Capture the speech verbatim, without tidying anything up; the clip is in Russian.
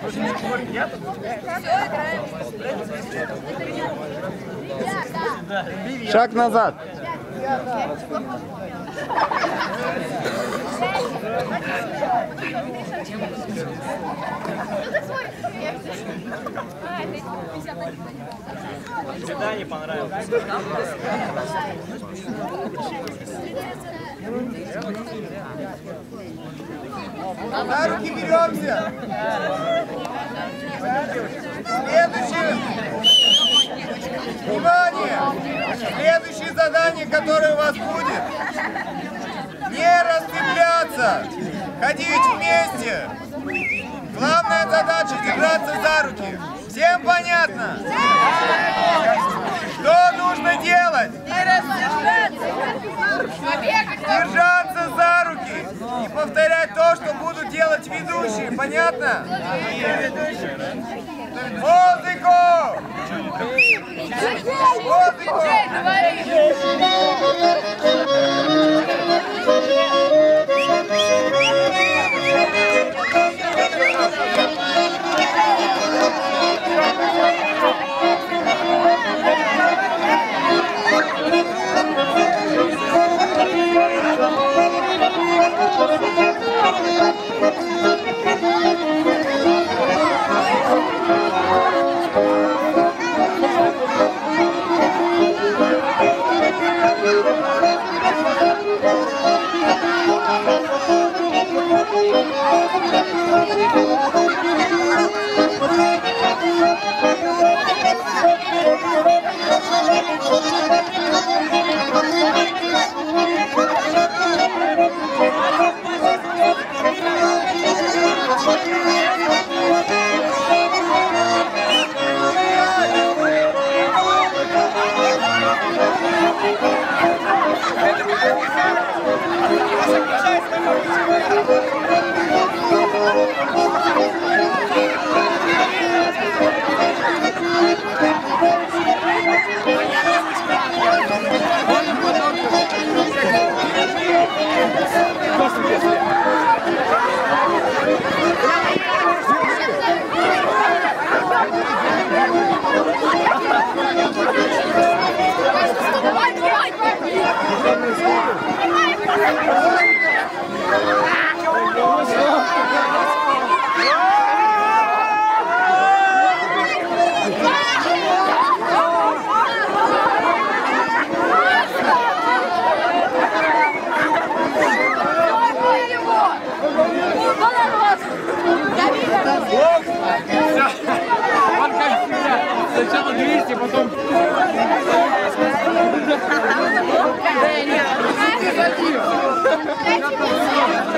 Шаг назад. Всегда не понравилось. На руки беремся. Следующее. Внимание! Следующее задание, которое у вас будет. Не расцепляться. Ходить вместе. Главная задача держаться за руки. Всем понятно? Что нужно делать? Держаться за руки и повторять то, что будут делать ведущие. Понятно? Музыку! Музыку! Сначала двести, потом... Да, нет,